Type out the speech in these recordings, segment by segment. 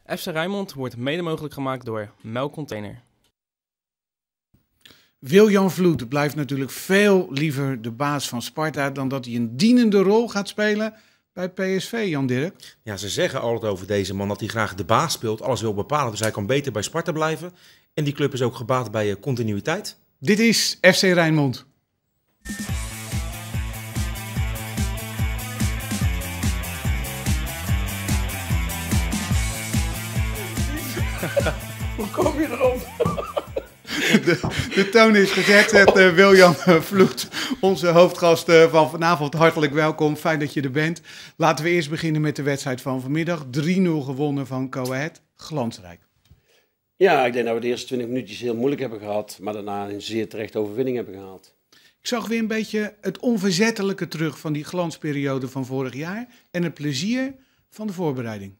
FC Rijnmond wordt mede mogelijk gemaakt door Melkcontainer. Wiljan Vloed blijft natuurlijk veel liever de baas van Sparta dan dat hij een dienende rol gaat spelen bij PSV, Jan Dirk. Ja, ze zeggen altijd over deze man dat hij graag de baas speelt, alles wil bepalen. Dus hij kan beter bij Sparta blijven. En die club is ook gebaat bij continuïteit. Dit is FC Rijnmond. Hoe kom je erop? De toon is gezet, zegt Wiljan Vloed, onze hoofdgast van vanavond. Hartelijk welkom, fijn dat je er bent. Laten we eerst beginnen met de wedstrijd van vanmiddag. 3-0 gewonnen van Go Ahead, glansrijk. Ja, ik denk dat we de eerste 20 minuutjes heel moeilijk hebben gehad, maar daarna een zeer terechte overwinning hebben gehaald. Ik zag weer een beetje het onverzettelijke terug van die glansperiode van vorig jaar en het plezier van de voorbereiding.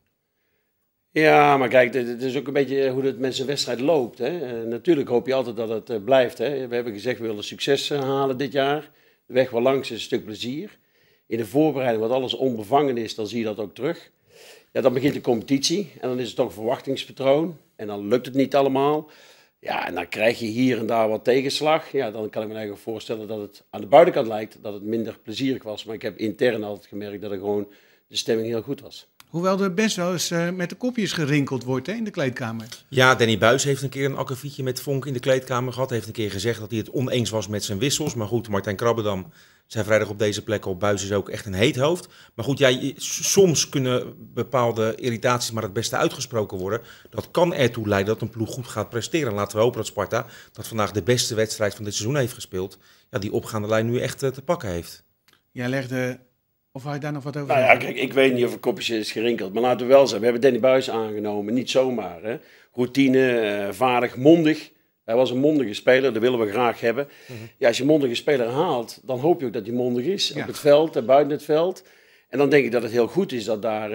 Ja, maar kijk, het is ook een beetje hoe het met zijn wedstrijd loopt. Hè. Natuurlijk hoop je altijd dat het blijft. Hè. We hebben gezegd, we willen succes halen dit jaar. De weg wel langs is een stuk plezier. In de voorbereiding, wat alles onbevangen is, dan zie je dat ook terug. Ja, dan begint de competitie en dan is het toch een verwachtingspatroon. En dan lukt het niet allemaal. Ja, en dan krijg je hier en daar wat tegenslag. Ja, dan kan ik me eigenlijk voorstellen dat het aan de buitenkant lijkt dat het minder plezierig was. Maar ik heb intern altijd gemerkt dat er gewoon de stemming heel goed was. Hoewel er best wel eens met de kopjes gerinkeld wordt in de kleedkamer. Ja, Danny Buijs heeft een keer een akkefietje met Vonk in de kleedkamer gehad. Heeft een keer gezegd dat hij het oneens was met zijn wissels. Maar goed, Martijn Krabbedam zei vrijdag op deze plek al, Buijs is ook echt een heet hoofd. Maar goed, soms kunnen bepaalde irritaties maar het beste uitgesproken worden. Dat kan ertoe leiden dat een ploeg goed gaat presteren. En laten we hopen dat Sparta, dat vandaag de beste wedstrijd van dit seizoen heeft gespeeld, ja, die opgaande lijn nu echt te pakken heeft. Jij legde... Of had je daar nog wat over? Nou ja, kijk, ik weet niet of een kopje is gerinkeld. Maar laten we wel zijn, we hebben Danny Buijs aangenomen. Niet zomaar. Hè. Routine, vaardig, mondig. Hij was een mondige speler, dat willen we graag hebben. Ja, als je een mondige speler haalt, dan hoop je ook dat hij mondig is. Ja. Op het veld en buiten het veld. En dan denk ik dat het heel goed is dat daar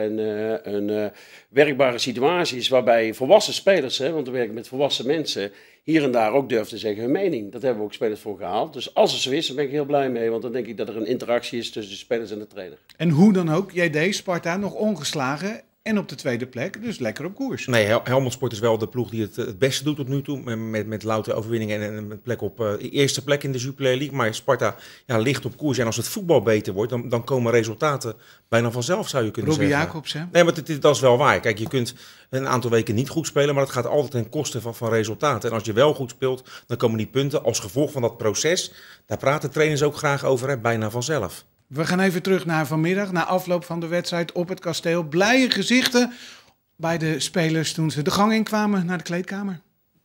een werkbare situatie is waarbij volwassen spelers, hè, want we werken met volwassen mensen, hier en daar ook durven te zeggen hun mening. Dat hebben we ook spelers voor gehaald. Dus als het zo is, dan ben ik heel blij mee, want dan denk ik dat er een interactie is tussen de spelers en de trainer. En hoe dan ook, jij deed Sparta nog ongeslagen en op de tweede plek, dus lekker op koers. Nee, Helmond Sport is wel de ploeg die het beste doet tot nu toe. Met louter overwinningen en een plek op eerste plek in de Jupiler League. Maar Sparta ligt op koers. En als het voetbal beter wordt, dan komen resultaten bijna vanzelf, zou je kunnen Robbie zeggen. Jacobs, hè? Nee, maar dat is wel waar. Kijk, je kunt een aantal weken niet goed spelen, maar dat gaat altijd ten koste van resultaten. En als je wel goed speelt, dan komen die punten als gevolg van dat proces. Daar praten trainers ook graag over, hè, bijna vanzelf. We gaan even terug naar vanmiddag, na afloop van de wedstrijd op het kasteel. Blije gezichten bij de spelers toen ze de gang inkwamen naar de kleedkamer.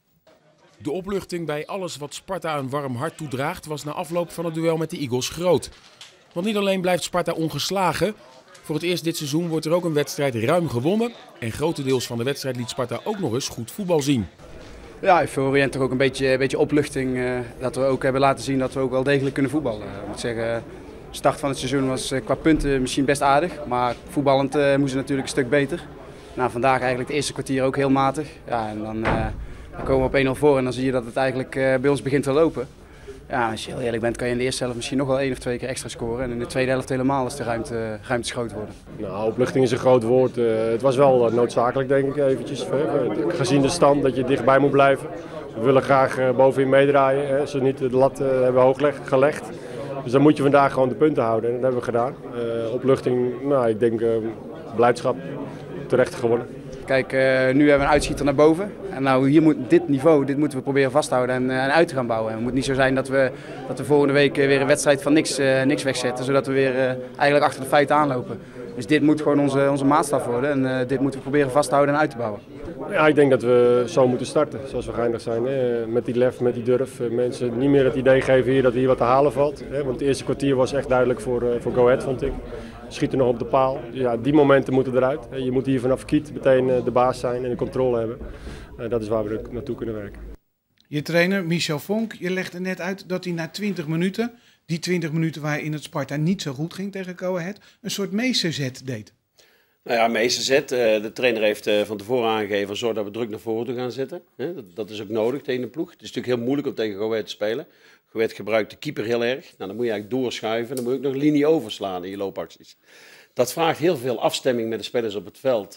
De opluchting bij alles wat Sparta een warm hart toedraagt was na afloop van het duel met de Eagles groot. Want niet alleen blijft Sparta ongeslagen, voor het eerst dit seizoen wordt er ook een wedstrijd ruim gewonnen. En grotendeels van de wedstrijd liet Sparta ook nog eens goed voetbal zien. Ja, euforie en toch ook een beetje opluchting dat we ook hebben laten zien dat we ook wel degelijk kunnen voetballen. Ik moet zeggen, de start van het seizoen was qua punten misschien best aardig, maar voetballend moesten we natuurlijk een stuk beter. Nou, vandaag eigenlijk het eerste kwartier ook heel matig. Ja, en dan komen we op 1-0 voor en dan zie je dat het eigenlijk bij ons begint te lopen. Ja, als je heel eerlijk bent kan je in de eerste helft misschien nog wel 1 of 2 keer extra scoren. En in de tweede helft helemaal als de ruimtes groot worden. Nou, opluchting is een groot woord. Het was wel noodzakelijk, denk ik, eventjes. Gezien de stand dat je dichtbij moet blijven. We willen graag bovenin meedraaien. Hè. Zo niet de lat hebben we hoog gelegd. Dus dan moet je vandaag gewoon de punten houden. En dat hebben we gedaan. Opluchting, nou, ik denk blijdschap. Terecht gewonnen. Kijk, nu hebben we een uitschieter naar boven. En nou, hier dit niveau, dit moeten we proberen vasthouden en uit te gaan bouwen. En het moet niet zo zijn dat we volgende week weer een wedstrijd van niks wegzetten. Zodat we weer eigenlijk achter de feiten aanlopen. Dus dit moet gewoon onze maatstaf worden. En dit moeten we proberen vasthouden en uit te bouwen. Ja, ik denk dat we zo moeten starten, zoals we geëindigd zijn. Hè. Met die lef, met die durf. Mensen niet meer het idee geven hier dat hier wat te halen valt. Hè. Want het eerste kwartier was echt duidelijk voor Go Ahead, vond ik. Schieten nog op de paal. Ja, die momenten moeten eruit. Je moet hier vanaf kiet meteen de baas zijn en de controle hebben. Dat is waar we naartoe kunnen werken. Je trainer Michel Vonk, je legde net uit dat hij na 20 minuten, die 20 minuten waarin het Sparta niet zo goed ging tegen Go Ahead, een soort meesterzet deed. Nou ja, meesterzet. De trainer heeft van tevoren aangegeven, zorg dat we druk naar voren toe gaan zetten. Dat is ook nodig tegen de ploeg. Het is natuurlijk heel moeilijk om tegen Go Ahead te spelen. Go Ahead gebruikt de keeper heel erg. Nou, dan moet je eigenlijk doorschuiven. Dan moet je ook nog een linie overslaan in je loopacties. Dat vraagt heel veel afstemming met de spelers op het veld.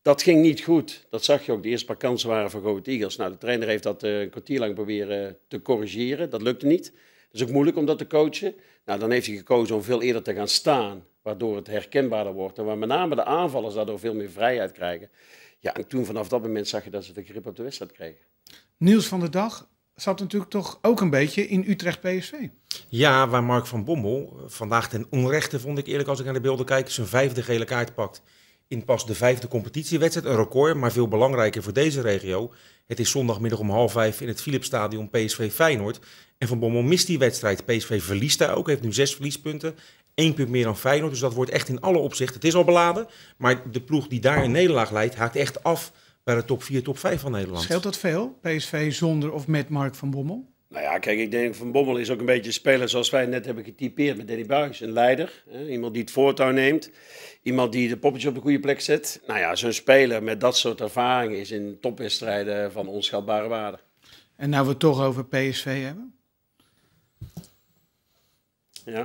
Dat ging niet goed. Dat zag je ook. De eerste paar kansen waren voor Go Ahead Eagles. Nou, de trainer heeft dat een kwartier lang proberen te corrigeren. Dat lukte niet. Het is ook moeilijk om dat te coachen. Nou, dan heeft hij gekozen om veel eerder te gaan staan, waardoor het herkenbaarder wordt. En waar met name de aanvallers daardoor veel meer vrijheid krijgen. Ja, en toen vanaf dat moment zag je dat ze de grip op de wedstrijd kregen. Nieuws van de dag zat natuurlijk toch ook een beetje in Utrecht PSV. Ja, waar Mark van Bommel vandaag ten onrechte, vond ik eerlijk als ik naar de beelden kijk, zijn 5e gele kaart pakt in pas de 5e competitiewedstrijd. Een record, maar veel belangrijker voor deze regio. Het is zondagmiddag om 4:30 in het Philipsstadion PSV Feyenoord. En Van Bommel mist die wedstrijd. PSV verliest daar ook, heeft nu 6 verliespunten. 1 punt meer dan Feyenoord, dus dat wordt echt in alle opzichten. Het is al beladen, maar de ploeg die daar een nederlaag leidt, haakt echt af bij de top 4, top 5 van Nederland. Scheelt dat veel, PSV zonder of met Mark van Bommel? Nou ja, kijk, ik denk Van Bommel is ook een beetje een speler zoals wij net hebben getypeerd met Danny Buijs. Een leider, hè? Iemand die het voortouw neemt. Iemand die de poppetjes op de goede plek zet. Nou ja, zo'n speler met dat soort ervaring is in topwedstrijden van onschatbare waarde. En nou we het toch over PSV hebben. Ja.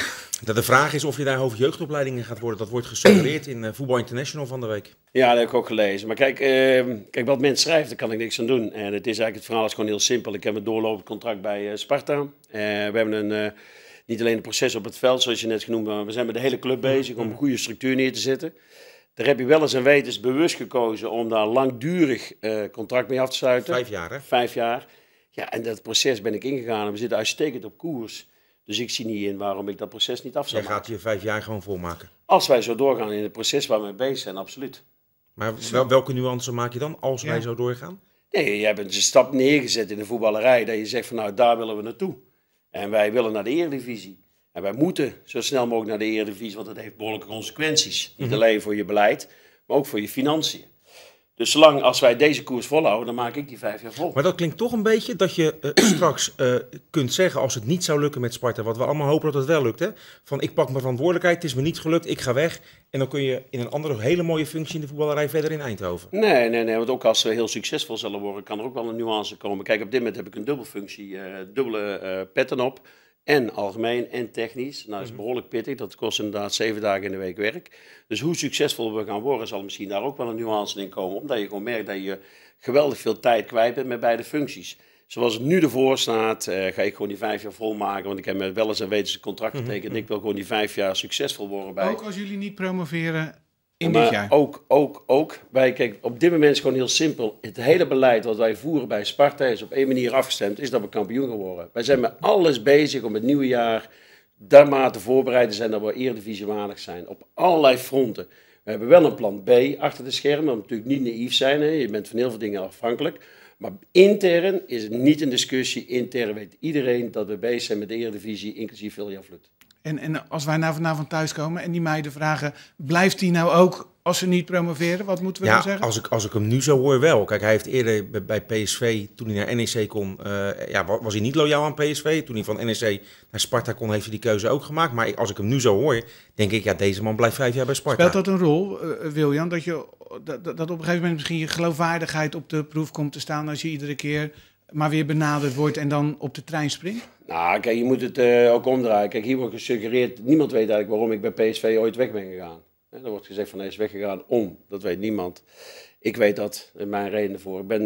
De vraag is of je daar hoofdjeugdopleidingen gaat worden. Dat wordt gesuggereerd in Voetbal International van de week. Ja, dat heb ik ook gelezen. Maar kijk, wat men schrijft, daar kan ik niks aan doen. En het is eigenlijk, het verhaal is gewoon heel simpel. Ik heb een doorlopend contract bij Sparta. We hebben niet alleen een proces op het veld, zoals je net genoemd hebt, maar we zijn met de hele club bezig om een goede structuur neer te zetten. Daar heb je wel eens en wetens bewust gekozen om daar langdurig contract mee af te sluiten. 5 jaar, hè? 5 jaar. Ja, en dat proces ben ik ingegaan en we zitten uitstekend op koers. Dus ik zie niet in waarom ik dat proces niet af zou Jij maken. gaat je 5 jaar gewoon volmaken. Als wij zo doorgaan in het proces waar we bezig zijn, absoluut. Maar welke nuance maak je dan als wij zo doorgaan? Nee, je hebt een stap neergezet in de voetballerij dat je zegt van nou, daar willen we naartoe. En wij willen naar de Eredivisie. En wij moeten zo snel mogelijk naar de Eredivisie, want dat heeft behoorlijke consequenties. Niet alleen voor je beleid, maar ook voor je financiën. Dus zolang als wij deze koers volhouden, dan maak ik die 5 jaar vol. Maar dat klinkt toch een beetje dat je straks kunt zeggen als het niet zou lukken met Sparta, wat we allemaal hopen dat het wel lukt, hè? Van ik pak mijn verantwoordelijkheid, het is me niet gelukt, ik ga weg. En dan kun je in een andere hele mooie functie in de voetballerij verder in Eindhoven. Nee, want ook als we heel succesvol zullen worden, kan er ook wel een nuance komen. Kijk, op dit moment heb ik een dubbelfunctie, dubbele petten op. En algemeen en technisch. Nou, dat is behoorlijk pittig. Dat kost inderdaad 7 dagen in de week werk. Dus hoe succesvol we gaan worden, zal misschien daar ook wel een nuance in komen. Omdat je gewoon merkt dat je geweldig veel tijd kwijt bent met beide functies. Zoals het nu ervoor staat, ga ik gewoon die 5 jaar volmaken. Want ik heb met wel eens en wetens een contract getekend. En ik wil gewoon die 5 jaar succesvol worden bij. Ook als jullie niet promoveren in dit jaar? Ook. Kijk, op dit moment is het gewoon heel simpel. Het hele beleid wat wij voeren bij Sparta is op één manier afgestemd. Is dat we kampioen gaan worden. Wij zijn met alles bezig om het nieuwe jaar daarmate voorbereid te zijn dat we eredivisiewaardig zijn. Op allerlei fronten. We hebben wel een plan B achter de schermen. We natuurlijk niet naïef zijn. Hè. Je bent van heel veel dingen afhankelijk. Maar intern is het niet een discussie. Intern weet iedereen dat we bezig zijn met de Eredivisie, inclusief Vilja Vloed. En als wij nou vanavond thuiskomen en die meiden vragen, blijft hij nou ook als ze niet promoveren? Wat moeten we dan zeggen? Als ik hem nu zo hoor wel. Kijk, hij heeft eerder bij PSV, toen hij naar NEC kon, was hij niet loyaal aan PSV. Toen hij van NEC naar Sparta kon, heeft hij die keuze ook gemaakt. Maar als ik hem nu zo hoor, denk ik, ja, deze man blijft 5 jaar bij Sparta. Speelt dat een rol, Wiljan, dat op een gegeven moment misschien je geloofwaardigheid op de proef komt te staan als je iedere keer maar weer benaderd wordt en dan op de trein springt? Nou, kijk, je moet het ook omdraaien. Kijk, hier wordt gesuggereerd, niemand weet eigenlijk waarom ik bij PSV ooit weg ben gegaan. Er wordt gezegd van hij is weggegaan dat weet niemand. Ik weet dat, mijn reden ervoor. Wil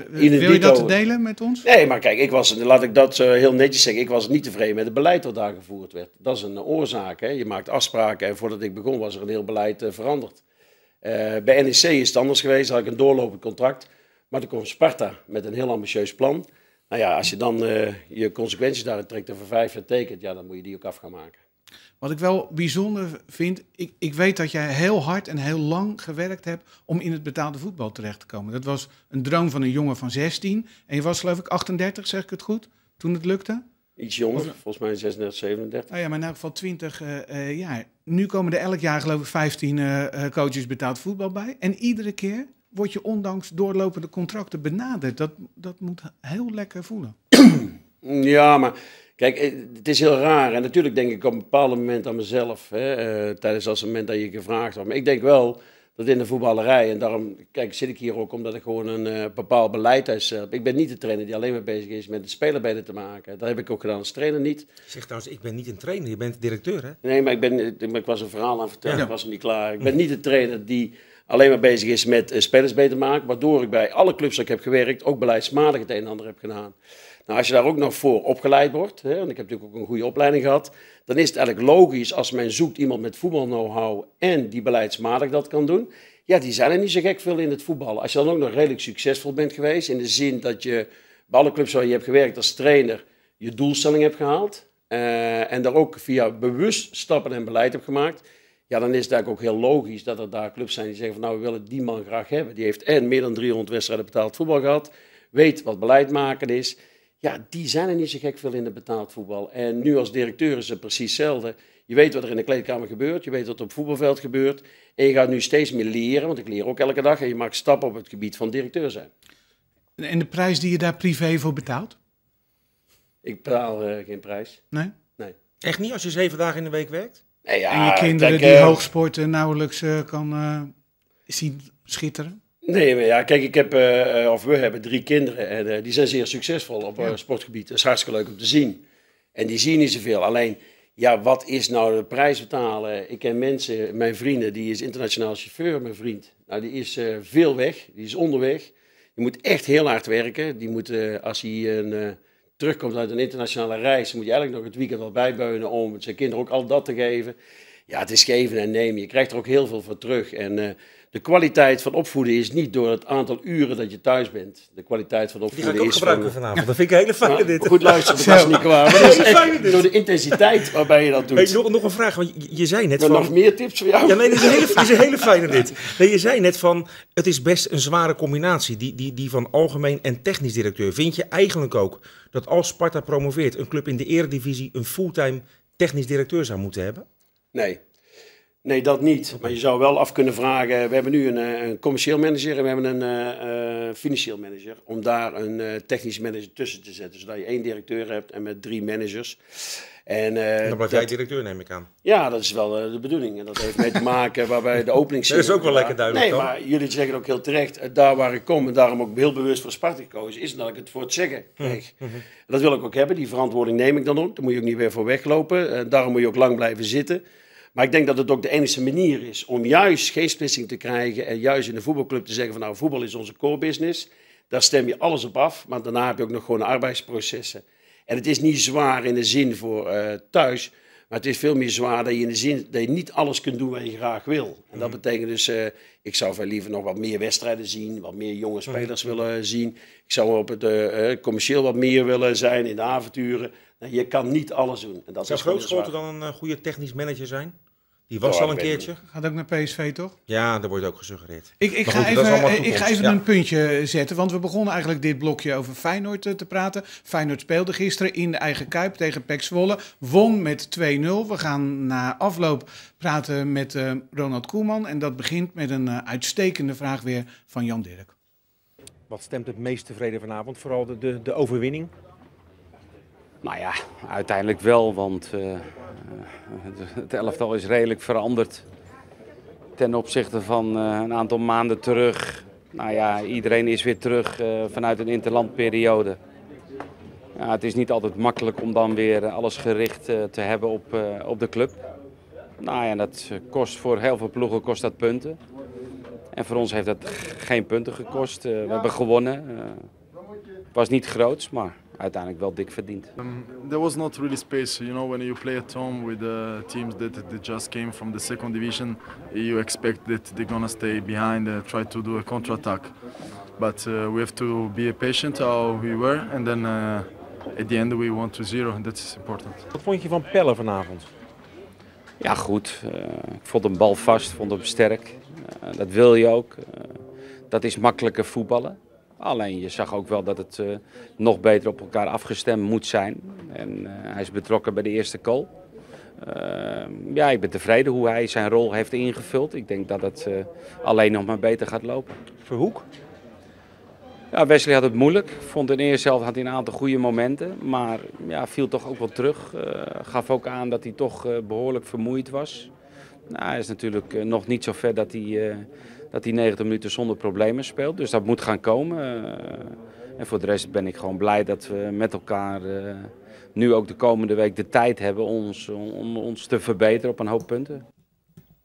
je dat delen met ons? Nee, maar kijk, laat ik dat heel netjes zeggen, ik was niet tevreden met het beleid dat daar gevoerd werd. Dat is een oorzaak, hè. Je maakt afspraken en voordat ik begon was er een heel beleid veranderd. Bij NEC is het anders geweest, had ik een doorlopend contract. Maar toen kwam Sparta met een heel ambitieus plan. Nou ja, als je dan je consequenties daarin trekt en voor 5 jaar tekent, ja, dan moet je die ook af gaan maken. Wat ik wel bijzonder vind, ik weet dat jij heel hard en heel lang gewerkt hebt om in het betaalde voetbal terecht te komen. Dat was een droom van een jongen van 16 en je was geloof ik 38, zeg ik het goed, toen het lukte? Iets jonger, volgens mij 36, 37. Nou ja, maar in elk geval 20 jaar. Nu komen er elk jaar geloof ik 15 coaches betaald voetbal bij en iedere keer word je ondanks doorlopende contracten benaderd. Dat moet heel lekker voelen. Ja, maar kijk, het is heel raar. En natuurlijk denk ik op een bepaald moment aan mezelf. Tijdens dat moment dat je gevraagd wordt. Maar ik denk wel dat in de voetballerij, en daarom zit ik hier ook omdat ik gewoon een bepaald beleid heb. Ik ben niet de trainer die alleen maar bezig is met de speler beter te maken. Dat heb ik ook gedaan als trainer niet. Zeg trouwens, ik ben niet een trainer, je bent directeur, hè? Nee, maar ik was een verhaal aan het vertellen, ik was nog niet klaar. Ik ben niet de trainer die alleen maar bezig is met spelers beter maken. Waardoor ik bij alle clubs waar ik heb gewerkt ook beleidsmatig het een en ander heb gedaan. Nou, als je daar ook nog voor opgeleid wordt, hè, want ik heb natuurlijk ook een goede opleiding gehad, dan is het eigenlijk logisch als men zoekt iemand met voetbal-know-how en die beleidsmatig dat kan doen. Ja, die zijn er niet zo gek veel in het voetbal. Als je dan ook nog redelijk succesvol bent geweest, in de zin dat je bij alle clubs waar je hebt gewerkt als trainer je doelstelling hebt gehaald en daar ook via bewust stappen en beleid hebt gemaakt, ja, dan is het eigenlijk ook heel logisch dat er daar clubs zijn die zeggen van nou, we willen die man graag hebben. Die heeft en meer dan 300 wedstrijden betaald voetbal gehad, weet wat beleid maken is. Ja, die zijn er niet zo gek veel in het betaald voetbal. En nu als directeur is het precies hetzelfde. Je weet wat er in de kleedkamer gebeurt, je weet wat er op het voetbalveld gebeurt. En je gaat nu steeds meer leren, want ik leer ook elke dag. En je maakt stappen op het gebied van directeur zijn. En de prijs die je daar privé voor betaalt? Ik betaal geen prijs. Nee? Nee. Echt niet als je 7 dagen in de week werkt? Nee, ja, En je kinderen kijk, die hoogsporten nauwelijks kan zien schitteren? Nee, maar ja, kijk, we hebben 3 kinderen en die zijn zeer succesvol op sportgebied. Dat is hartstikke leuk om te zien. En die zien niet zoveel. Alleen, ja, wat is nou de prijs betalen? Ik ken mensen, mijn vrienden, die is internationaal chauffeur, mijn vriend. Nou, die is veel weg, die is onderweg. Die moet echt heel hard werken. Die moet, als hij terugkomt uit een internationale reis, moet je eigenlijk nog het weekend wel bijbeunen om zijn kinderen ook al dat te geven. Ja, het is geven en nemen. Je krijgt er ook heel veel voor terug. En de kwaliteit van opvoeden is niet door het aantal uren dat je thuis bent. De kwaliteit van Die opvoeden ga ik ook is gebruiken vanavond. Dat vind ik een hele fijne dit. Goed luisteren, dat is niet kwaad. Maar dat is echt door de intensiteit waarbij je dat doet. Hey, nog een vraag, want je zei net van... Nog meer tips voor jou? Ja, nee, dit is een hele fijne dit. Nee, je zei net van, het is best een zware combinatie, die van algemeen en technisch directeur. Vind je eigenlijk ook dat als Sparta promoveert, een club in de eredivisie een fulltime technisch directeur zou moeten hebben? Nee, dat niet. Maar je zou wel af kunnen vragen. We hebben nu een commercieel manager en we hebben een financieel manager. Om daar een technisch manager tussen te zetten. Zodat je 1 directeur hebt en met 3 managers. En dan blijf jij directeur, neem ik aan. Ja, dat is wel de bedoening. En dat heeft mee te maken waarbij de opening... Dat is ook wel lekker duidelijk. Nee, maar jullie zeggen ook heel terecht. Daar waar ik kom en daarom ook heel bewust voor Sparta gekozen, is dat ik het voor het zeggen krijg. Dat wil ik ook hebben. Die verantwoording neem ik dan ook. Daar moet je ook niet weer voor weglopen. Daarom moet je ook lang blijven zitten. Maar ik denk dat het ook de enige manier is om juist geen splitsing te krijgen en juist in de voetbalclub te zeggen van nou, voetbal is onze core business. Daar stem je alles op af, maar daarna heb je ook nog gewoon arbeidsprocessen. En het is niet zwaar in de zin voor thuis, maar het is veel meer zwaar dat je in de zin dat je niet alles kunt doen wat je graag wil. En dat betekent dus, ik zou veel liever nog wat meer wedstrijden zien, wat meer jonge spelers willen zien. Ik zou op het commercieel wat meer willen zijn in de avonturen. Nou, je kan niet alles doen. En dat Zou is Grootschoten dan een goede technisch manager zijn? Die was al een keertje. Gaat ook naar PSV, toch? Ja, daar wordt ook gesuggereerd. Ik Maar goed, dat is allemaal ga even toekomst. Ja. een puntje zetten, want we begonnen eigenlijk dit blokje over Feyenoord te praten. Feyenoord speelde gisteren in de eigen Kuip tegen PEC Zwolle, won met 2-0. We gaan na afloop praten met Ronald Koeman en dat begint met een uitstekende vraag weer van Jan Dirk. Wat stemt het meest tevreden vanavond? Vooral de overwinning? Nou ja, uiteindelijk wel, want het elftal is redelijk veranderd ten opzichte van een aantal maanden terug. Nou ja, iedereen is weer terug vanuit een interlandperiode. Ja, het is niet altijd makkelijk om dan weer alles gericht te hebben op de club. Nou ja, dat kost voor heel veel ploegen kost dat punten. En voor ons heeft dat geen punten gekost. We hebben gewonnen. Het was niet groots, maar uiteindelijk wel dik verdiend. There was not really space, you know, when you play at home with teams that just came from the second division, you expect that they're gonna stay behind and try to do a counter-attack. But we have to be patient how we were, and then at the end we won 2-0, and that's important. Wat vond je van Pelle vanavond? Ja, goed. Ik vond hem balvast, vond hem sterk. Dat wil je ook. Dat is makkelijker voetballen. Alleen je zag ook wel dat het nog beter op elkaar afgestemd moet zijn. En hij is betrokken bij de eerste goal. Ja, ik ben tevreden hoe hij zijn rol heeft ingevuld. Ik denk dat het alleen nog maar beter gaat lopen. Verhoek? Ja, Wesley had het moeilijk. Vond in de eerste helft had hij een aantal goede momenten. Maar ja, viel toch ook wel terug. Gaf ook aan dat hij toch behoorlijk vermoeid was. Nou, hij is natuurlijk nog niet zo ver dat hij 90 minuten zonder problemen speelt. Dus dat moet gaan komen. En voor de rest ben ik gewoon blij dat we met elkaar nu ook de komende week de tijd hebben om ons te verbeteren op een hoop punten.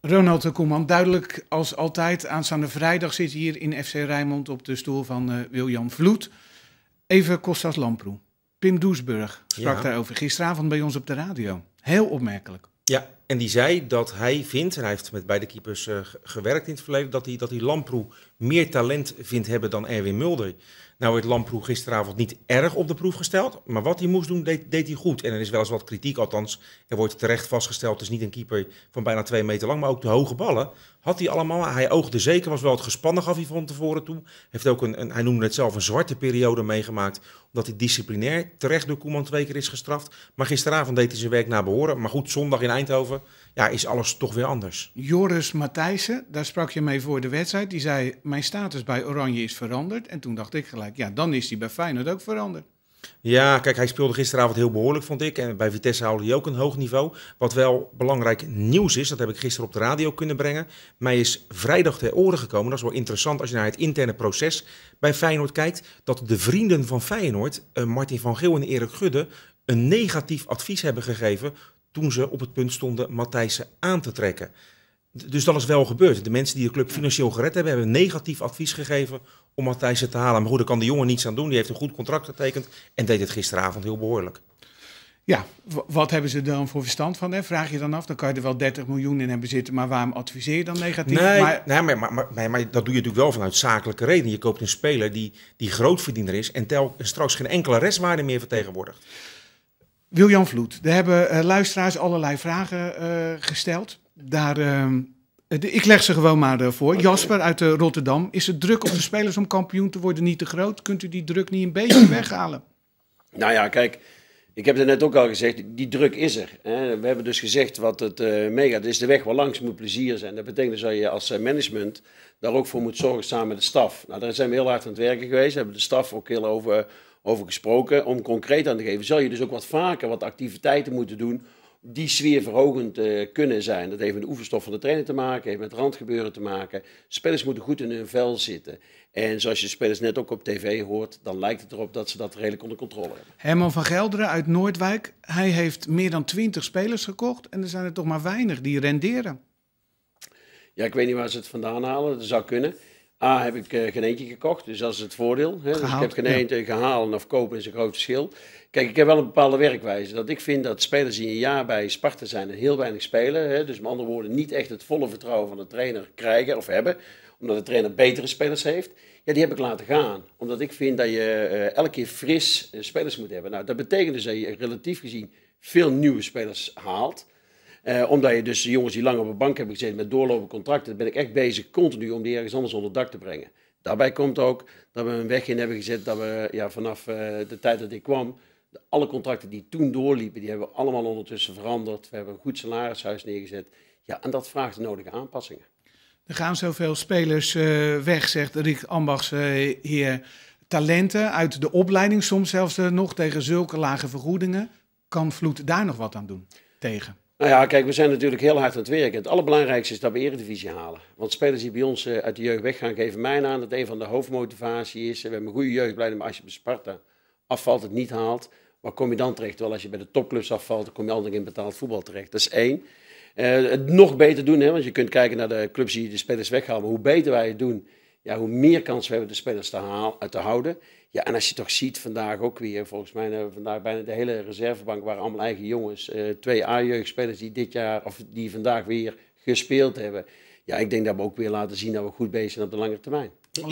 Ronald de Koeman, duidelijk als altijd. Aanstaande vrijdag zit je hier in FC Rijnmond op de stoel van Wiljan Vloed. Even Kostas Lamproe. Pim Doesburg sprak daarover gisteravond bij ons op de radio. Heel opmerkelijk. Ja, en die zei dat hij vindt, en hij heeft met beide keepers gewerkt in het verleden, dat hij Lamproe meer talent vindt hebben dan Erwin Mulder. Nou werd Lamproe gisteravond niet erg op de proef gesteld, maar wat hij moest doen, deed hij goed. En er is wel eens wat kritiek, althans, er wordt terecht vastgesteld, het is niet een keeper van bijna 2 meter lang, maar ook de hoge ballen had hij allemaal. Hij oogde zeker, was wel het gespannen, gaf hij van tevoren toe. Heeft ook hij noemde het zelf een zwarte periode meegemaakt, omdat hij disciplinair terecht door Koeman 2 keer is gestraft. Maar gisteravond deed hij zijn werk naar behoren. Maar goed, zondag in Eindhoven, ja, is alles toch weer anders. Joris Matthijssen, daar sprak je mee voor de wedstrijd. Die zei, mijn status bij Oranje is veranderd. En toen dacht ik gelijk, ja, dan is hij bij Feyenoord ook veranderd. Ja, kijk, hij speelde gisteravond heel behoorlijk, vond ik. En bij Vitesse haalde hij ook een hoog niveau. Wat wel belangrijk nieuws is, dat heb ik gisteren op de radio kunnen brengen. Mij is vrijdag ter oren gekomen, dat is wel interessant als je naar het interne proces bij Feyenoord kijkt, dat de vrienden van Feyenoord, Martin van Geel en Erik Gudde, een negatief advies hebben gegeven toen ze op het punt stonden Matthijssen aan te trekken. Dus dat is wel gebeurd. De mensen die de club financieel gered hebben, hebben een negatief advies gegeven om Matthijssen te halen. Maar goed, daar kan de jongen niets aan doen. Die heeft een goed contract getekend en deed het gisteravond heel behoorlijk. Ja, wat hebben ze dan voor verstand van? Hè? Vraag je dan af, dan kan je er wel 30 miljoen in hebben zitten, maar waarom adviseer je dan negatief? Maar dat doe je natuurlijk wel vanuit zakelijke reden. Je koopt een speler die grootverdiener is en straks geen enkele restwaarde meer vertegenwoordigt. Wiljan Vloed, er hebben luisteraars allerlei vragen gesteld. Ik leg ze gewoon maar voor. Jasper uit Rotterdam. Is de druk op de spelers om kampioen te worden niet te groot? Kunt u die druk niet een beetje weghalen? Nou ja, kijk, ik heb het net ook al gezegd, die druk is er. Hè. We hebben dus gezegd wat het meegaat. Het is de weg waar langs moet plezier zijn. Dat betekent dus dat je als management daar ook voor moet zorgen samen met de staf. Nou, daar zijn we heel hard aan het werken geweest. We hebben de staf ook heel over gesproken. Om concreet aan te geven, zal je dus ook wat vaker wat activiteiten moeten doen die sfeerverhogend kunnen zijn. Dat heeft met de oefenstof van de trainer te maken, heeft met randgebeuren te maken. Spelers moeten goed in hun vel zitten. En zoals je spelers net ook op tv hoort, dan lijkt het erop dat ze dat redelijk onder controle hebben. Herman van Gelderen uit Noordwijk. Hij heeft meer dan 20 spelers gekocht en er zijn er toch maar weinig die renderen. Ja, ik weet niet waar ze het vandaan halen. Dat zou kunnen. A, heb ik geen eentje gekocht, dus dat is het voordeel. Hè? Dus ik heb geen eentje gehaald of kopen is een groot verschil. Kijk, ik heb wel een bepaalde werkwijze. Dat ik vind dat spelers die een jaar bij Sparta zijn en heel weinig spelen. Hè? Dus met andere woorden niet echt het volle vertrouwen van de trainer krijgen of hebben. Omdat de trainer betere spelers heeft. Ja, die heb ik laten gaan. Omdat ik vind dat je elke keer fris spelers moet hebben. Nou, dat betekent dus dat je relatief gezien veel nieuwe spelers haalt. Omdat je dus de jongens die lang op de bank hebben gezeten met doorlopende contracten, ben ik echt bezig continu om die ergens anders onder dak te brengen. Daarbij komt ook dat we een weg in hebben gezet dat we vanaf de tijd dat ik kwam, alle contracten die toen doorliepen, die hebben we allemaal ondertussen veranderd. We hebben een goed salarishuis neergezet. Ja, en dat vraagt de nodige aanpassingen. Er gaan zoveel spelers weg, zegt Rick Ambachs heer. Talenten uit de opleiding, soms zelfs nog tegen zulke lage vergoedingen. Kan Vloed daar nog wat aan doen tegen? Nou ja, kijk, we zijn natuurlijk heel hard aan het werken. Het allerbelangrijkste is dat we Eredivisie halen. Want spelers die bij ons uit de jeugd weggaan, geven mij aan dat een van de hoofdmotivatie is. We hebben een goede jeugdopleiding, maar als je bij Sparta afvalt, het niet haalt, waar kom je dan terecht? Terwijl als je bij de topclubs afvalt, dan kom je altijd in betaald voetbal terecht. Dat is 1. Het nog beter doen, hè, want je kunt kijken naar de clubs die de spelers weghalen. Maar hoe beter wij het doen, ja, hoe meer kans we hebben de spelers te houden. Ja, en als je toch ziet vandaag ook weer, volgens mij hebben we vandaag bijna de hele reservebank waren allemaal eigen jongens. 2 A-jeugdspelers die dit jaar, of die vandaag weer gespeeld hebben. Ja, ik denk dat we ook weer laten zien dat we goed bezig zijn op de lange termijn.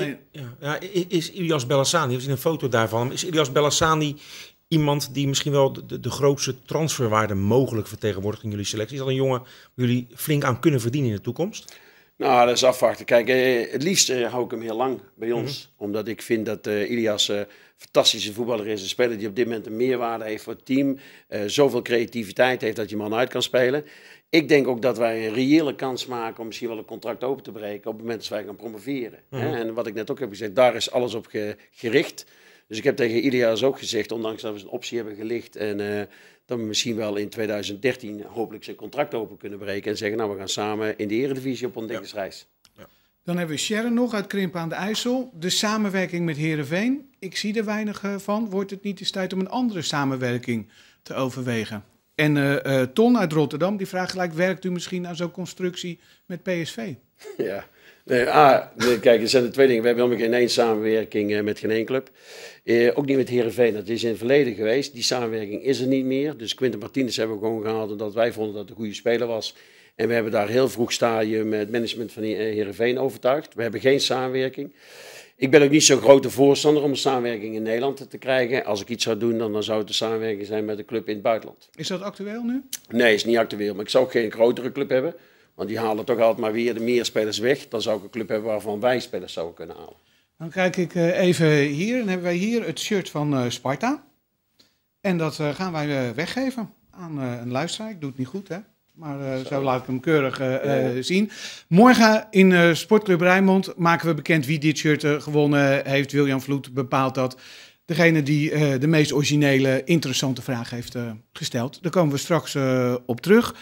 Is Ilias Bellassani, we zien een foto daarvan, is Ilias Bellassani iemand die misschien wel de grootste transferwaarde mogelijk vertegenwoordigt in jullie selectie? Is dat een jongen waar jullie flink aan kunnen verdienen in de toekomst? Nou, dat is afwachten. Kijk, het liefst hou ik hem heel lang bij ons. Omdat ik vind dat Ilias een fantastische voetballer is. Een speler die op dit moment een meerwaarde heeft voor het team. Zoveel creativiteit heeft dat je man uit kan spelen. Ik denk ook dat wij een reële kans maken om misschien wel een contract open te breken op het moment dat wij gaan promoveren. En wat ik net ook heb gezegd, daar is alles op gericht. Dus ik heb tegen Ilias ook gezegd, ondanks dat we een optie hebben gelicht en dat we misschien wel in 2013 hopelijk zijn contract open kunnen breken en zeggen, nou, we gaan samen in de Eredivisie op ontdekkingsreis. Ja. Dan hebben we Sharon nog uit Krimpen aan de IJssel. De samenwerking met Heerenveen. Ik zie er weinig van. Wordt het niet eens tijd om een andere samenwerking te overwegen? En Ton uit Rotterdam, die vraagt gelijk, werkt u misschien aan zo'n constructie met PSV? Ja. Kijk, er zijn er twee dingen. We hebben helemaal geen één samenwerking met geen één club. Ook niet met Heerenveen. Dat is in het verleden geweest. Die samenwerking is er niet meer. Dus Quinten Martinez hebben we gewoon gehaald omdat wij vonden dat het een goede speler was. En we hebben daar heel vroeg stadium het management van Heerenveen overtuigd. We hebben geen samenwerking. Ik ben ook niet zo'n grote voorstander om een samenwerking in Nederland te krijgen. Als ik iets zou doen, dan zou het een samenwerking zijn met een club in het buitenland. Is dat actueel nu? Nee, is niet actueel. Maar ik zou ook geen grotere club hebben. Want die halen toch altijd maar weer de meer spelers weg. Dan zou ik een club hebben waarvan wij spelers zouden kunnen halen. Dan kijk ik even hier. Dan hebben wij hier het shirt van Sparta. En dat gaan wij weggeven aan een luisteraar. Ik doe het niet goed, hè? Maar zo laat ik hem keurig zien. Morgen in Sportclub Rijnmond maken we bekend wie dit shirt gewonnen heeft. William Vloed bepaalt dat. Degene die de meest originele, interessante vraag heeft gesteld. Daar komen we straks op terug.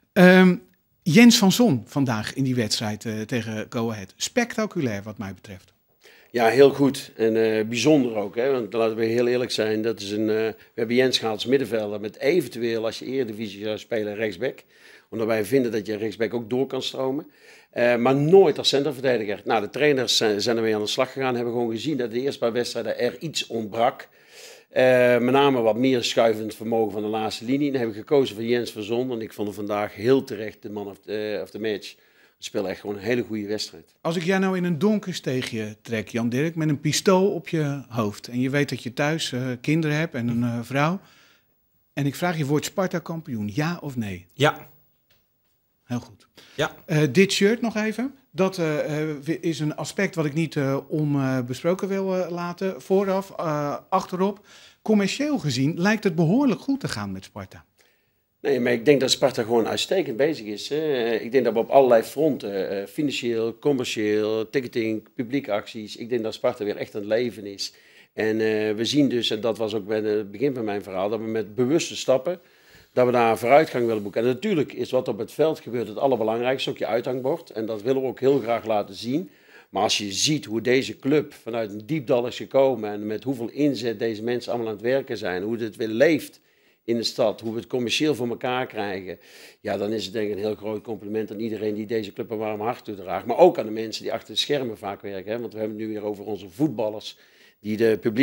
Jens van Son vandaag in die wedstrijd tegen Go Ahead. Spectaculair wat mij betreft. Ja, heel goed. En bijzonder ook. Hè? Want laten we heel eerlijk zijn. Dat is we hebben Jens gehaald als middenvelder. Met eventueel, als je Eredivisie zou spelen, rechtsback. Omdat wij vinden dat je rechtsback ook door kan stromen. Maar nooit als centrumverdediger. Nou, de trainers zijn ermee aan de slag gegaan. Hebben gewoon gezien dat de eerste paar wedstrijden er iets ontbrak. Met name wat meer schuivend vermogen van de laatste linie. Dan hebben we gekozen voor Jens van Son. En ik vond hem vandaag heel terecht de man of the match. Speel echt gewoon een hele goede wedstrijd. Als ik jou nou in een donker steegje trek, Jan Dirk, met een pistool op je hoofd. En je weet dat je thuis kinderen hebt en een vrouw. En ik vraag je, wordt Sparta kampioen? Ja of nee? Ja. Heel goed. Ja. Dit shirt nog even. Dat is een aspect wat ik niet onbesproken wil laten. Vooraf, achterop. Commercieel gezien lijkt het behoorlijk goed te gaan met Sparta. Nee, maar ik denk dat Sparta gewoon uitstekend bezig is. Ik denk dat we op allerlei fronten, financieel, commercieel, ticketing, publieke acties. Ik denk dat Sparta weer echt aan het leven is. En we zien dus, en dat was ook bij het begin van mijn verhaal, dat we met bewuste stappen, dat we daar vooruitgang willen boeken. En natuurlijk is wat op het veld gebeurt het allerbelangrijkste, ook je uithangbord. En dat willen we ook heel graag laten zien. Maar als je ziet hoe deze club vanuit een diep dal is gekomen en met hoeveel inzet deze mensen allemaal aan het werken zijn, hoe het weer leeft in de stad, hoe we het commercieel voor elkaar krijgen, ja, dan is het denk ik een heel groot compliment aan iedereen die deze club een warm hart toedraagt. Maar ook aan de mensen die achter de schermen vaak werken. Hè? Want we hebben het nu weer over onze voetballers die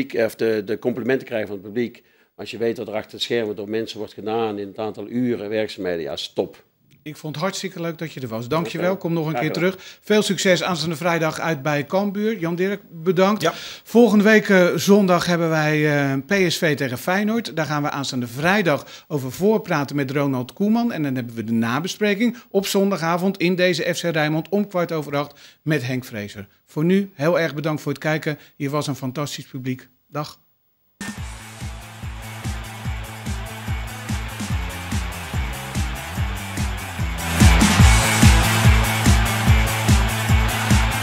de complimenten krijgen van het publiek. Als je weet wat er achter het schermen door mensen wordt gedaan in het aantal uren werkzaamheden, ja, stop. Ik vond het hartstikke leuk dat je er was. Dank je wel. Kom nog een keer terug. Veel succes aanstaande vrijdag uit bij Cambuur. Jan Dirk, bedankt. Ja. Volgende week zondag hebben wij PSV tegen Feyenoord. Daar gaan we aanstaande vrijdag over voorpraten met Ronald Koeman. En dan hebben we de nabespreking op zondagavond in deze FC Rijnmond om 7:15 met Henk Vrezer. Voor nu heel erg bedankt voor het kijken. Hier was een fantastisch publiek. Dag.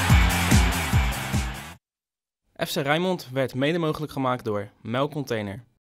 FC Rijnmond werd mede mogelijk gemaakt door Melkcontainer.